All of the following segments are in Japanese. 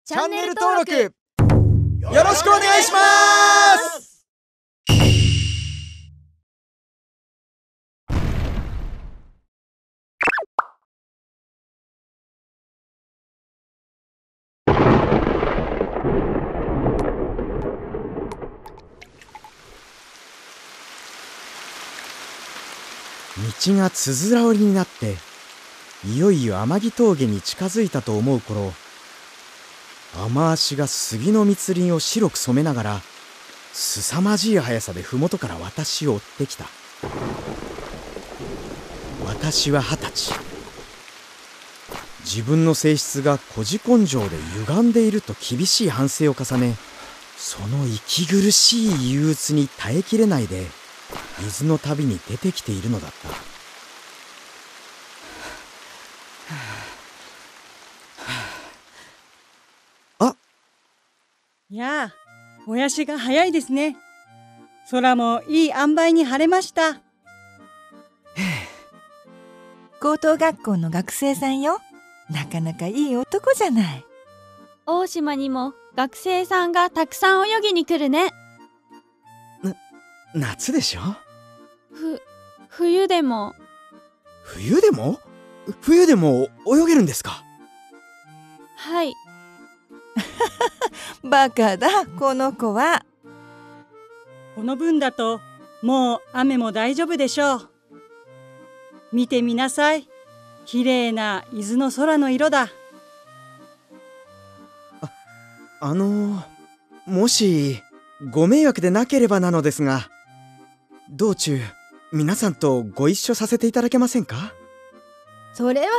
チャンネル登録よろしくお願いします。道がつづら折りになっていよいよ天城峠に近づいたと思う頃、雨足が杉の密林を白く染めながら凄まじい速さで麓から私を追ってきた。私は20歳。自分の性質が孤児根性で歪んでいると厳しい反省を重ね、その息苦しい憂鬱に耐えきれないで伊豆の旅に出てきているのだった。 やあ、おやしが早いですね。空もいい塩梅に晴れました。 高等学校の学生さんよ。なかなかいい男じゃない。 大島にも学生さんがたくさん泳ぎに来るね。 夏でしょ。 冬でも。 冬でも？冬でも泳げるんですか？ はい。 バカだ、この子は。 この分だともう雨も大丈夫でしょう。見てみなさい。きれいな伊豆の空の色だ。 もしご迷惑でなければなのですが、道中皆さんとご一緒させていただけませんか？ それは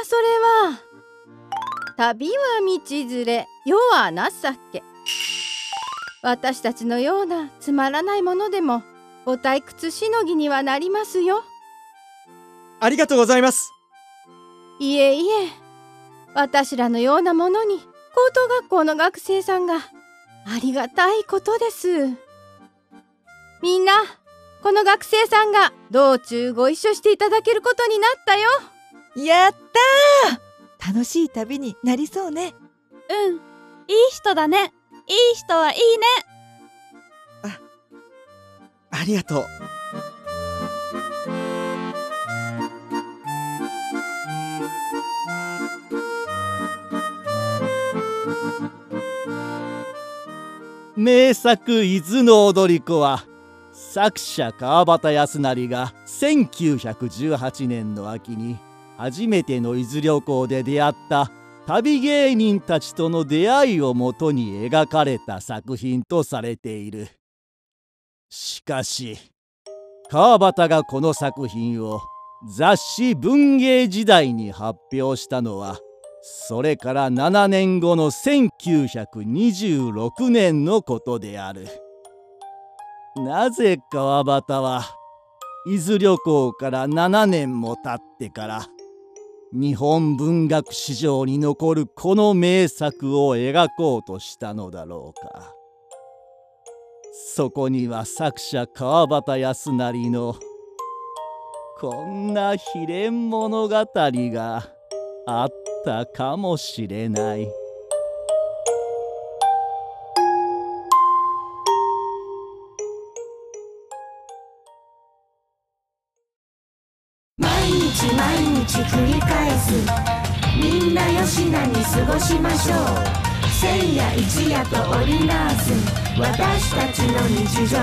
旅は道連れ、世は情け。私たちのようなつまらないものでもご退屈しのぎにはなりますよ。 ありがとうございます。 いえいえ、私らのようなものに高等学校の学生さんがありがたいことです。みんな、この学生さんが道中ご一緒していただけることになったよ。 やったー、楽しい旅になりそうね。 うん、いい人だね。いい人はいいね。 ありがとう。 名作伊豆の踊り子は作者川端康成が1918年の秋に初めての伊豆旅行で出会った旅芸人たちとの出会いをもとに描かれた作品とされている。しかし川端がこの作品を雑誌文芸時代に発表したのはそれから7年後の1926年のことである。なぜ川端は伊豆旅行から7年も経ってから日本文学史上に残るこの名作を描こうとしたのだろうか。そこには作者川端康成のこんな悲恋物語があったかもしれない。 毎日繰り返す。みんなよしなに過ごしましょう。千夜一夜と織りなす私たちの日常。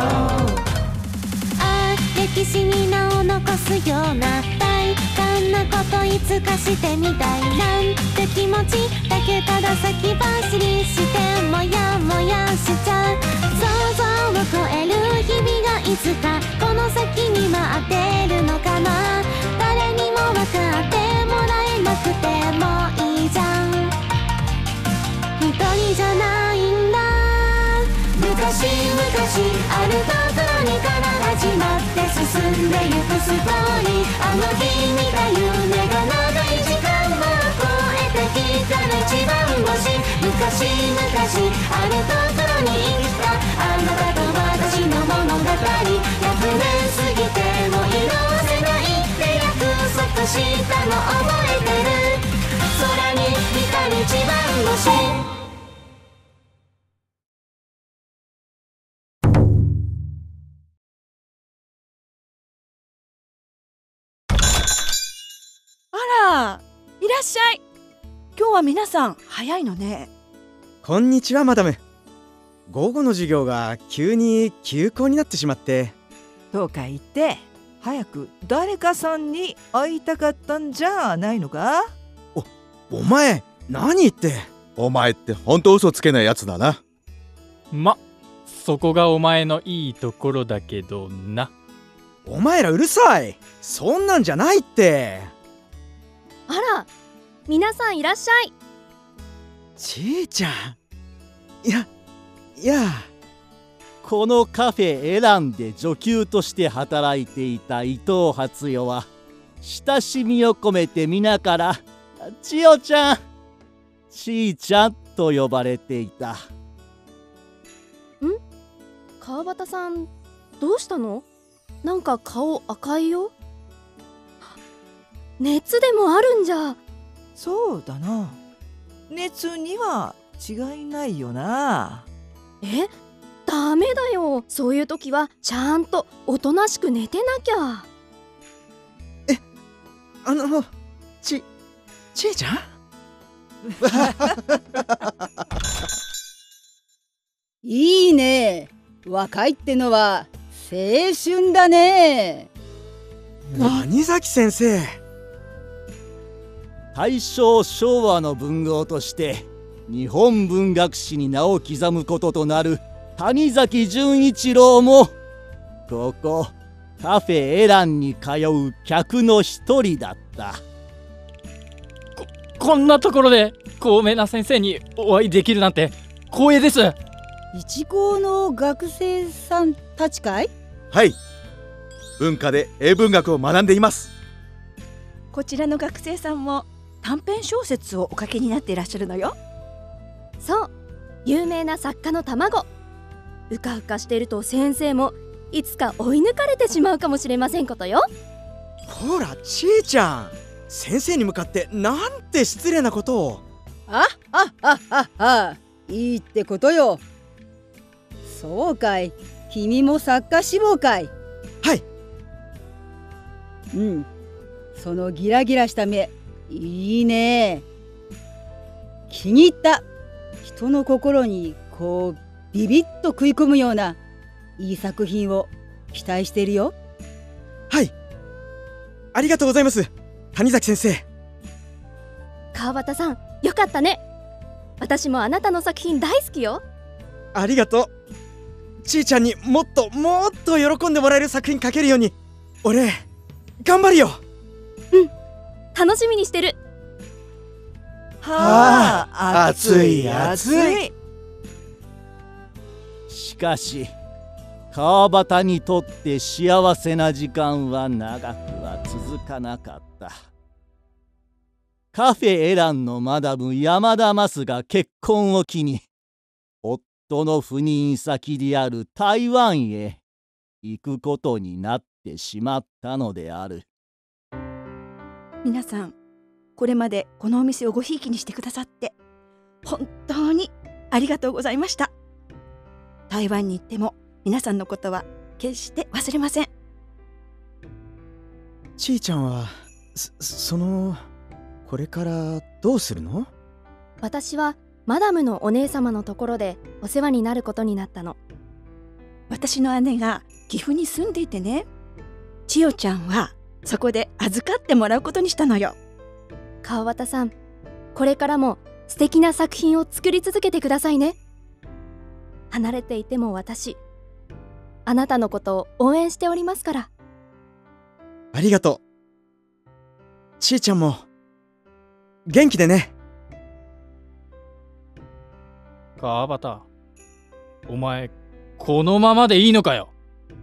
歴史に名を残すような大胆なこといつかしてみたいなんて気持ちだけただ先走りしてもやもやしちゃう。想像を超える日々がいつかこの先に待ってるのかな。誰にも分かってもらえなくてもいいじゃん。一人じゃないんだ。 昔あるところにから始まって進んでゆくストーリー。あの日見た夢が長い時間を超えてきたの一番星。昔あるところに生きたあなたと私の物語。100年過ぎても色あせないって約束したの覚えてる。空に光る一番星。 らっしゃい。 今日は皆さん早いのね。 こんにちはマダム。午後の授業が急に休校になってしまって。 とか言って早く誰かさんに会いたかったんじゃないのか。 お前何言って。 お前ってほんと嘘つけないやつだな。 そこがお前のいいところだけどな。 お前らうるさい。そんなんじゃないって。 あら、皆さんいらっしゃい。 ちーちゃん。いやこのカフェエランで女給として働いていた伊藤初代は親しみを込めて皆から千代ちゃん、ちーちゃんと呼ばれていた。 川端さん、どうしたの？なんか顔赤いよ。熱でもあるんじゃ。 そうだな。熱には違いないよな。 ダメだよ。そういう時はちゃんとおとなしく寝てなきゃ。 ちーちゃんいいね。若いってのは青春だね。 谷崎先生。 大正昭和の文豪として日本文学史に名を刻むこととなる谷崎潤一郎もここカフェエランに通う客の一人だった。 こんなところで高名な先生にお会いできるなんて光栄です。 一高の学生さんたちかい？ はい、文化で英文学を学んでいます。 こちらの学生さんも短編小説をお書きになっていらっしゃるのよ。 そう、有名な作家の卵。うかうかしてると先生もいつか追い抜かれてしまうかもしれませんことよ。 ほらちーちゃん、先生に向かってなんて失礼なことを。 いいってことよ。そうかい、君も作家志望かい？ はい。 そのギラギラした目いいね。気に入った。人の心にこうビビッと食い込むようないい作品を期待しているよ。 はい、ありがとうございます、谷崎先生。 川端さん、よかったね。私もあなたの作品大好きよ。 ありがとう。ちーちゃんにもっと喜んでもらえる作品書けるように俺頑張るよ。 楽しみにしてる。 はあ、暑い。 しかし川端にとって幸せな時間は長くは続かなかった。カフェエランのマダム山田マスが結婚を機に夫の赴任先である台湾へ行くことになってしまったのである。 皆さん、これまでこのお店をごひいきにしてくださって本当にありがとうございました。台湾に行っても皆さんのことは決して忘れません。 ちーちゃんはこれからどうするの？ 私はマダムのお姉様のところでお世話になることになったの。 私の姉が岐阜に住んでいてね、千代ちゃんはそこで預かってもらうことにしたのよ。 川端さん、これからも素敵な作品を作り続けてくださいね。離れていても私、あなたのことを応援しておりますから。 ありがとう。ちーちゃんも元気でね。 川端、お前このままでいいのかよ。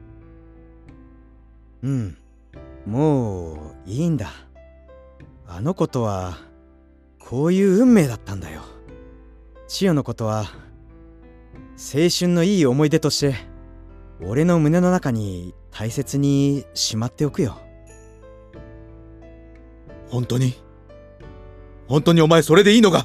もういいんだ。あの子とはこういう運命だったんだよ。千代のことは青春のいい思い出として俺の胸の中に大切にしまっておくよ。 本当にお前それでいいのか？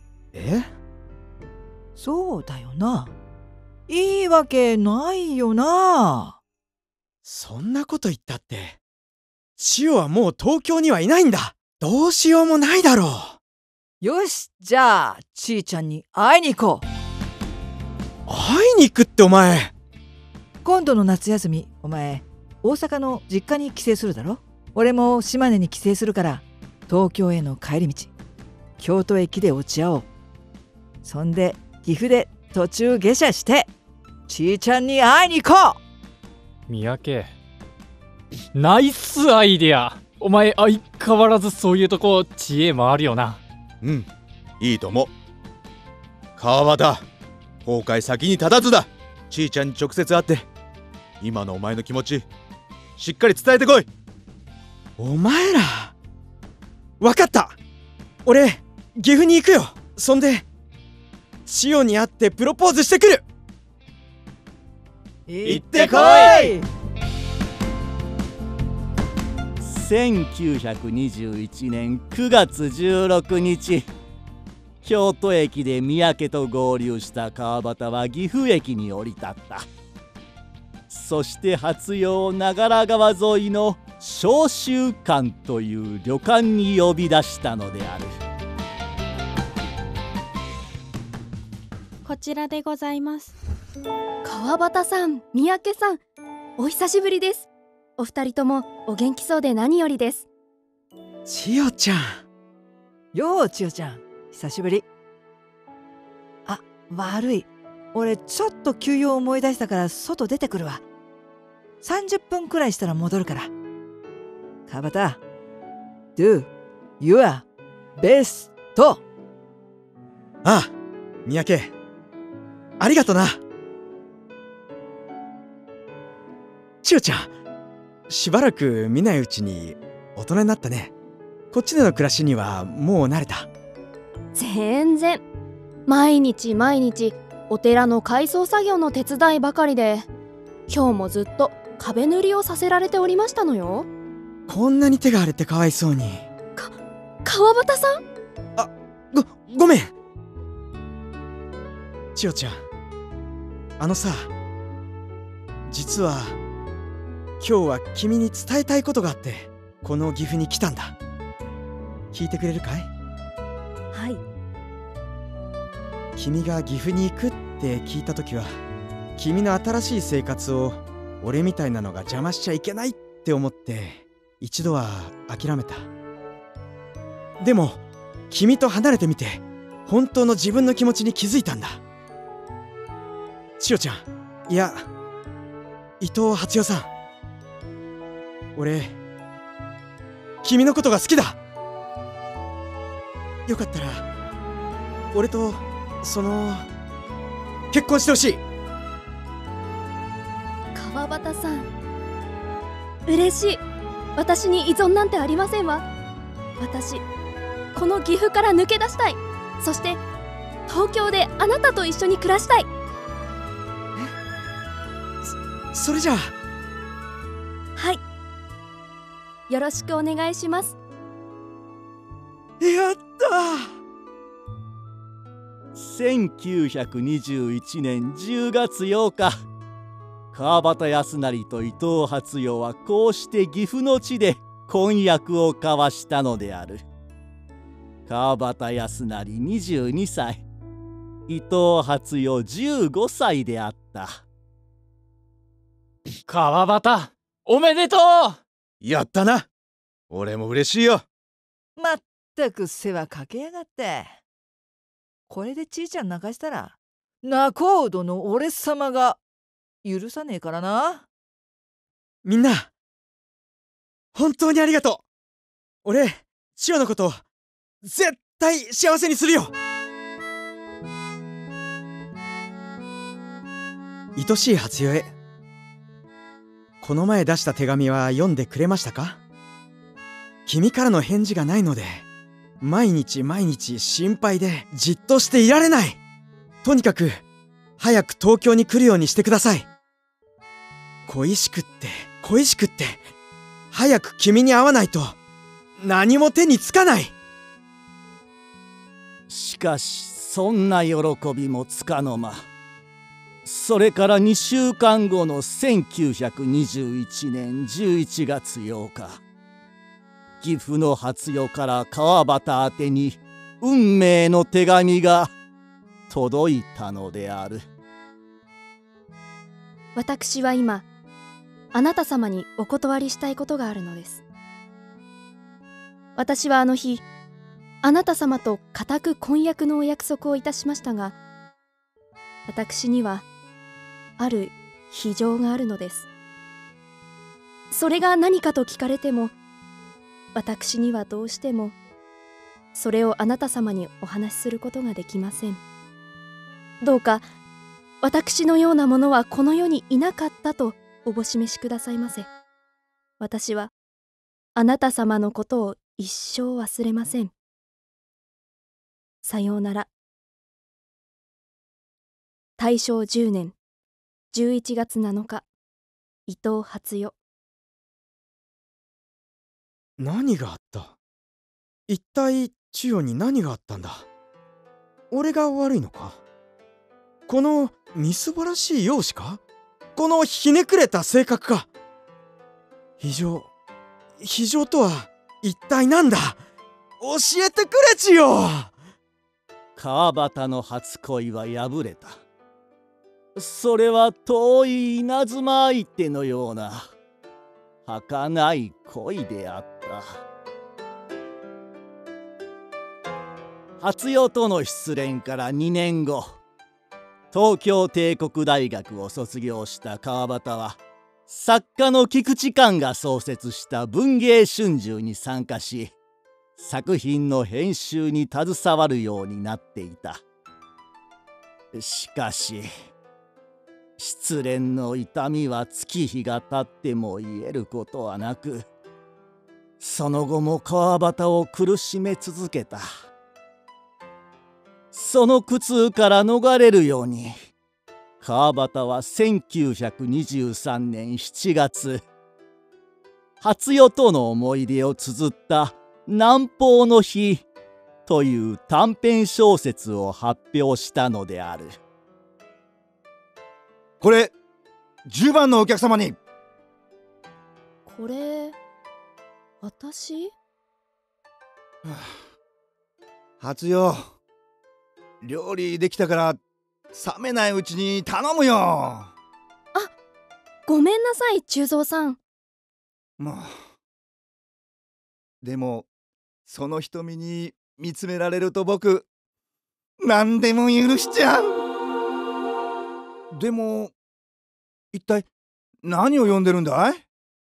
そうだよな。いいわけないよな。 そんなこと言ったって千代はもう東京にはいないんだ。 どうしようもないだろう。 よし、じゃあちーちゃんに会いに行こう。 会いに行くってお前。 今度の夏休み、お前大阪の実家に帰省するだろ。俺も島根に帰省するから、東京への帰り道京都駅で落ち合おう。そんで岐阜で途中下車してちーちゃんに会いに行こう。 三宅、ナイスアイデア。お前相変わらずそういうとこ知恵もあるよな。 うん、いいと思う。川端、後悔先に立たずだ。ちーちゃんに直接会って今のお前の気持ちしっかり伝えてこい。 お前ら、わかった。俺岐阜に行くよ。そんで千代に会ってプロポーズしてくる。 行ってこい。 1921年9月16日、京都駅で三宅と合流した川端は岐阜駅に降り立った。そして初夜を長良川沿いの召集館という旅館に呼び出したのである。 こちらでございます。 川端さん、三宅さん、お久しぶりです。お二人ともお元気そうで何よりです。 千代ちゃん。 よう、千代ちゃん、久しぶり。あ、悪い。俺ちょっと休養思い出したから外出てくるわ。30分くらいしたら戻るから。川端、Do your best。 ああ、三宅、ありがとな。千代ちゃん、しばらく見ないうちに大人になったね。こっちでの暮らしにはもう慣れた？ 全然。毎日毎日お寺の改装作業の手伝いばかりで、今日もずっと壁塗りをさせられておりましたのよ。 こんなに手が荒れてかわいそうに。 川端さん。 ごめん千代ちゃん。あのさ、実は今日は君に伝えたいことがあってこの岐阜に来たんだ。聞いてくれるかい？ はい。 君が岐阜に行くって聞いた時は、君の新しい生活を俺みたいなのが邪魔しちゃいけないって思って一度は諦めた。でも君と離れてみて本当の自分の気持ちに気づいたんだ。千代ちゃん、いや伊藤初代さん、俺君のことが好きだ。よかったら俺と結婚してほしい。 川端さん、嬉しい。私に依存なんてありませんわ。私この岐阜から抜け出したい。そして東京であなたと一緒に暮らしたい。 それじゃあ。 はい、よろしくお願いします。 やったー。1921年10月8日、川端康成と伊藤初代はこうして岐阜の地で婚約を交わしたのである。川端康成22歳、伊藤初代15歳であった。 川端、おめでとう。 やったな。俺も嬉しいよ。 まったく世話かけやがって。これでちーちゃん泣かしたら仲人の俺様が許さねえからな。 みんな本当にありがとう。俺千代のこと絶対幸せにするよ。愛しい初代へ、この前出した手紙は読んでくれましたか？君からの返事がないので毎日毎日心配でじっとしていられない。とにかく早く東京に来るようにしてください。恋しくって早く君に会わないと何も手につかない。 しかしそんな喜びもつかの間、それから2週間後の1921年11月8日、 岐阜の初代から川端宛てに運命の手紙が届いたのである。 私は今、あなた様にお断りしたいことがあるのです。私はあの日、あなた様と固く婚約のお約束をいたしましたが、私にはある非情があるのです。それが何かと聞かれても、私にはどうしてもそれをあなた様にお話しすることができません。どうか私のようなものはこの世にいなかったとおぼしめしくださいませ。私はあなた様のことを一生忘れません。さようなら。大正10年11月7日、伊藤初代。 何があった？一体千代に何があったんだ？俺が悪いのか？このみすぼらしい容姿か？このひねくれた性格か？非情とは一体なんだ？教えてくれ千代！ 川端の初恋は破れた。それは遠い稲妻相手のような儚い恋であった。初代との失恋から2年後、東京帝国大学を卒業した川端は作家の菊池寛が創設した文藝春秋に参加し、作品の編集に携わるようになっていた。しかし失恋の痛みは月日が経っても癒えることはなく、その後も川端を苦しめ続けた。その苦痛から逃れるように、川端は1923年7月、初代との思い出を綴った「南方の日」という短編小説を発表したのである。 これ10番のお客様に。 これ私？ 初代、料理できたから冷めないうちに頼むよ。 あ、ごめんなさい忠蔵さん。 もうでもその瞳に見つめられると僕何でも許しちゃう。でも一体何を読んでるんだい？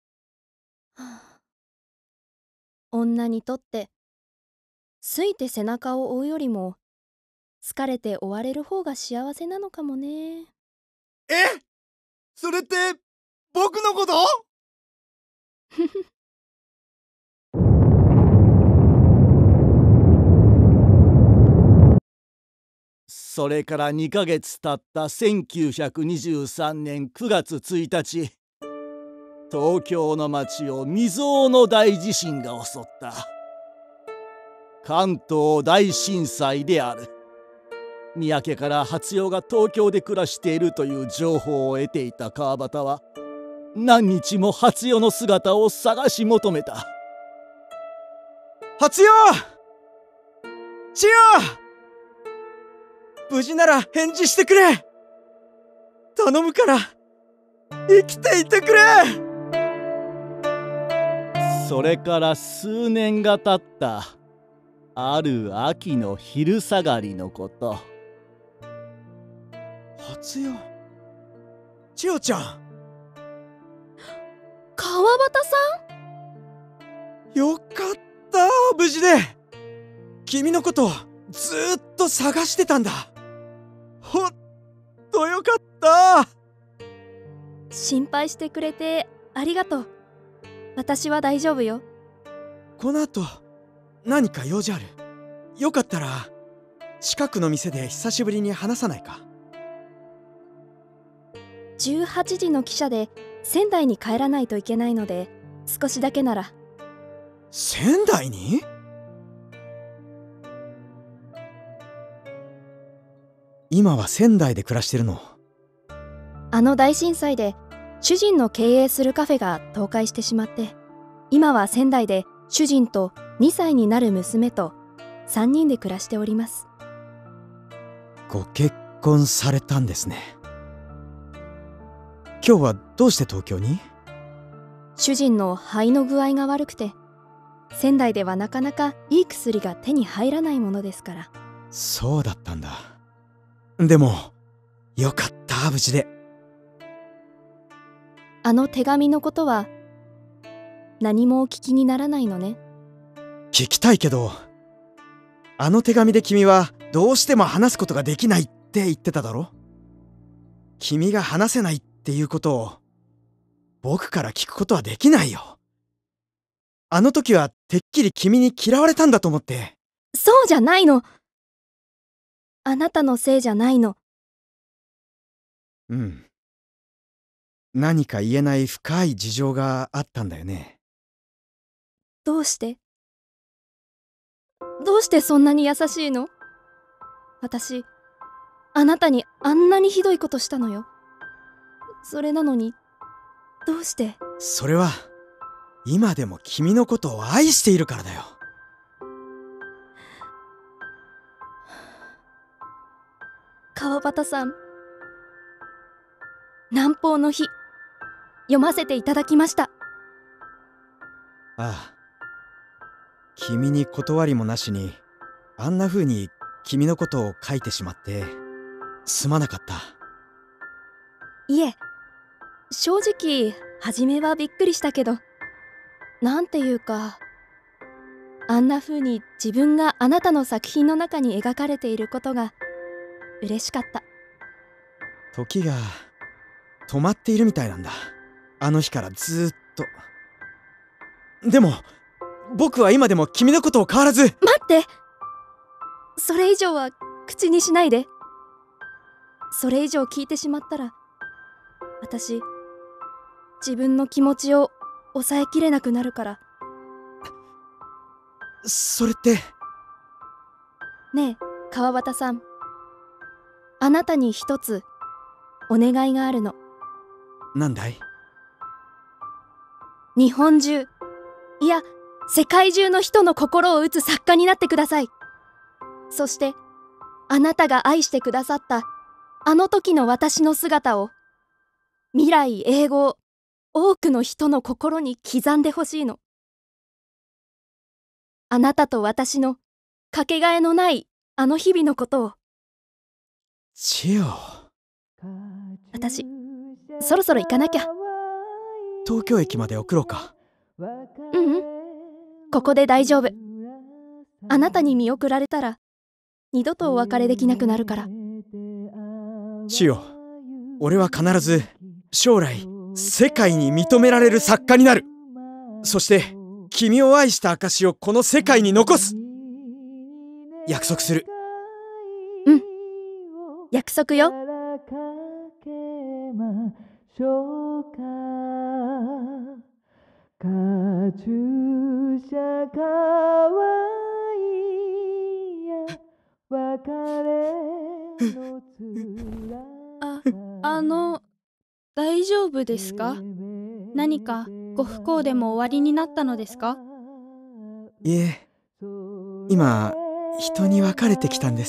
女にとって好いて背中を追うよりも疲れて追われる方が幸せなのかもね。 え？それって僕のこと？ それから2ヶ月経った1923年9月1日、東京の町を未曾有の大地震が襲った。関東大震災である。三宅から初代が東京で暮らしているという情報を得ていた川端は、何日も初代の姿を探し求めた。 初代！千代！無事なら返事してくれ！頼むから生きていてくれ！ それから数年が経ったある秋の昼下がりのこと。 初代、千代ちゃん。 川端さん？よかった無事で。君のことずーっと探してたんだ。ほんとよかった。 心配してくれてありがとう。私は大丈夫よ。 この後何か用事ある？よかったら近くの店で久しぶりに話さないか ？18時の汽車で仙台に帰らないといけないので、少しだけなら。 仙台に？今は仙台で暮らしてるの？ あの大震災で主人の経営するカフェが倒壊してしまって、今は仙台で主人と2歳になる娘と3人で暮らしております。 ご結婚されたんですね。今日はどうして東京に？ 主人の肺の具合が悪くて、仙台ではなかなかいい薬が手に入らないものですから。 そうだったんだ。でもよかった、無事で。 あの手紙のことは何もお聞きにならないのね。 聞きたいけど、あの手紙で君はどうしても話すことができないって言ってただろ。君が話せないっていうことを僕から聞くことはできないよ。あの時はてっきり君に嫌われたんだと思って。 そうじゃないの。あなたのせいじゃないの。 うん。何か言えない深い事情があったんだよね。 どうしてそんなに優しいの？私、あなたにあんなにひどいことしたのよ。それなのに、どうして？ それは、今でも君のことを愛しているからだよ。 川端さん、南方の日、読ませていただきました。 ああ。君に断りもなしにあんな風に君のことを書いてしまってすまなかった。 いえ、正直初めはびっくりしたけど、なんていうか、あんな風に自分があなたの作品の中に描かれていることが嬉しかった。 時が止まっているみたいなんだ、あの日からずーっと。でも僕は今でも君のことを変わらず。 待って、それ以上は口にしないで。それ以上聞いてしまったら、私自分の気持ちを抑えきれなくなるから。 それってねえ川端さん、あなたに一つお願いがあるの。 なんだい？ 日本中、いや世界中の人の心を打つ作家になってください。そしてあなたが愛してくださったあの時の私の姿を、未来永劫多くの人の心に刻んでほしいの。あなたと私のかけがえのないあの日々のことを。 千代、 私そろそろ行かなきゃ。 東京駅まで送ろうか。 ううん、ここで大丈夫。あなたに見送られたら二度とお別れできなくなるから。 千代、俺は必ず将来世界に認められる作家になる。そして君を愛した証をこの世界に残す。約束する。 うん、約束よ。 カチューシャかわいいや別れの大丈夫ですか？何かご不幸でも終わりになったのですか？ いえ、今人に別れてきたんです。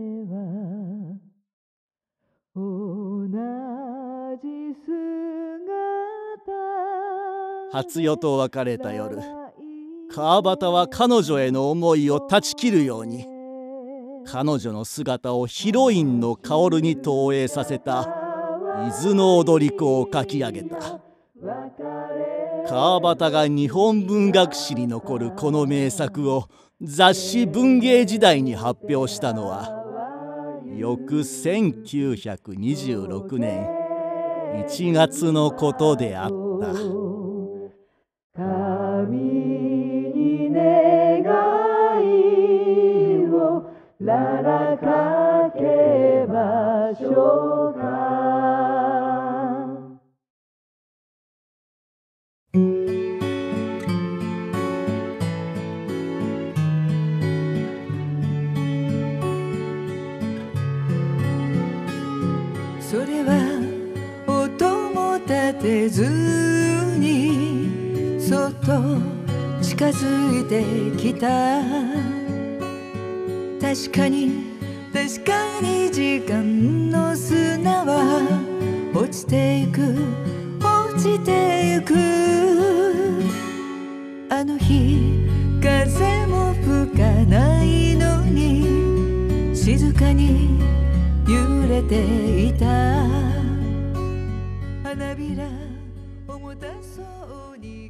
初夜と別れた夜、川端は彼女への思いを断ち切るように、彼女の姿をヒロインの薫に投影させた伊豆の踊り子を書き上げた。川端が日本文学史に残るこの名作を雑誌文芸時代に発表したのは翌1926年1月のことであった。 神に願いをららかけましょうか。 それは音も立てずにそっと近近づいてきた。確かに時間の砂は落ちてゆく落ちてゆく。あの日風も吹かないのに静かに揺れていた。花びら重たそうに